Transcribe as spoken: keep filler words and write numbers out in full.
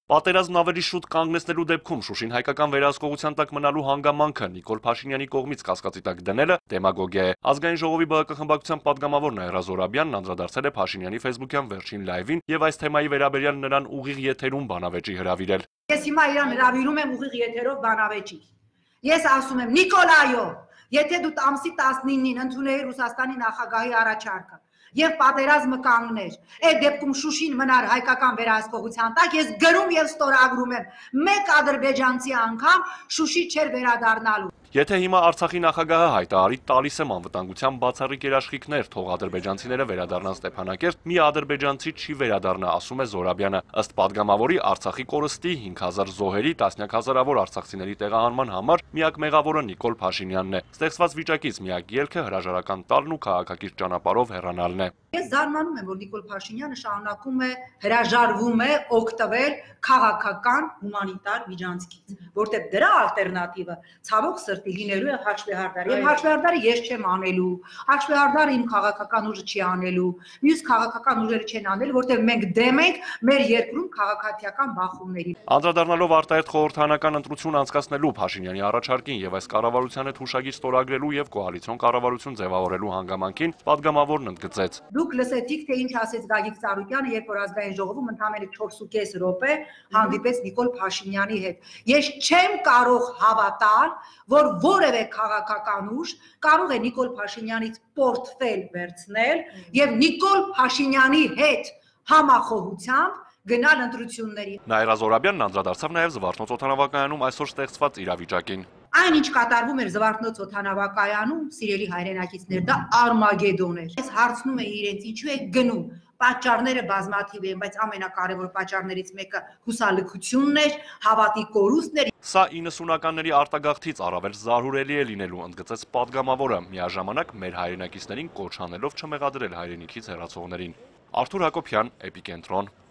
Պատերազմն ավելի շուտ կանգնեցնելու դեպքում Շուշին հայկական վերահսկողության տակ մնալու հանգամանքը Նիկոլ Փաշինյանի կողմից կասկածի տակ դնելը դեմագոգիա է։ Ազգային ժողովի ԲՀԿ խմբակցության պատգամավոր Նաիրա Զոհրաբյանն անդրադարձել է Փաշինյանի ֆեյսբուքյան վերջին լայվին եւ այս թեմայի վերաբերյալ նրան ուղիղ եթերում բանավեճի հրավիրել։ Ես հիմա իրան հրավիրում եմ ուղիղ եթերով բանավեճի։ Ես ասում եմ Նիկոլայո, եթե դու ամսի տասնինին ընդունեիր Ռուսաստանի նախագահի առաջարկը եւ պատերազմը կանգներ, այդ դեպքում Շուշին մնար հայկական վերահսկողության տակ, ես գրում եւ ստորագրում եմ, մեկ ադրբեջանցի անգամ Շուշի չէր վերադառնալու։ Եթե հիմա Արցախի նախագահը հայտարարի տալիս եմ անվտանգության բացառիկ երաշխիքներ, թող ադրբեջանցիները վերադառնան Ստեփանակերտ, մի ադրբեջանցի չի վերադառնա, ասում է Զոհրաբյանը։ Ըստ պատգամավորի Արցախի կորստի հինգ հազար զոհերի, տասնյակ հազարավոր արցախցիների տեղահանման համար միակ մեղավորը Նիկոլ Փաշինյանն է։ Ստեղծված վիճակից միակ ելքը հրաժարական տալն ու քաղաքակիրթ ճանապարհով հեռանալն է։ Ես զարմանում եմ, որ Նիկոլ Փաշինյանը շարունակում է հրաժարվում է օգտվել քաղաքական հումանիտար միջանցքից, որտեղ դրա ալտերնատիվը ցավոք սրտի լինելու է հաշվեհարդար։ Եվ հաշվեհարդարը ես չեմ անելու, հաշվեհարդարը իմ քաղաքական ուժը չի անելու, մյուս քաղաքական ուժերը չեն անելու, որտեղ մենք դեմ ենք մեր երկրում քաղաքացիական բախումների։ Անդրադառնալով արտահերթ խորհրդարանական ընտրություն անցկացնելու Փաշինյանի առաջարկին եւ այս կառավարության հետ հուշագիր ստորագրելու եւ կոալիցիոն կառավարություն ձևավորելու հանգամանքին պատգամավորն ընդգծեց։ Դուք լսեցիք, թե ինչ ասեց Գագիկ Ծառուկյանը, երբ որ ազգային ժողովում ընդամենը չորսուկես րոպե հանդիպեց Նիկոլ Փաշինյանի հետ։ Ես չեմ կարող հավատալ, որ որևէ քաղաքական ուժ կարող է Նիկոլ Փաշինյանից պորտֆել վերցնել եւ Նիկոլ Փաշինյանի հետ համախոհությամբ գնալ ընտրությունների։ Նաիրա Զոհրաբյանն անդրադարձավ նաև Զվարթնոց օդանավակայանում այսօր ստեղծված իրավիճակին։ Այն ինչ կատարվում էր Զվարթնոց օդանավակայանում, սիրելի հայրենակիցներ, դա արմագեդոն էր։ Ես հարցնում եմ իրենց, ինչու է գնում։ Պատճառները բազմաթիվ են, բայց ամենակարևոր պատճառներից մեկը հուսալքությունն էր, հավատի կորուստն էր։ Սա իննսունականների արտագաղթից առավել զարհուրելի է լինելու, ընդգծեց պատգամավորը, միաժամանակ մեր հայրենակիցներին կոչ անելով չմեղադրել հայրենիքից հեռացողներին։ Արթուր Հակոբյան, Էպիկենտրոն։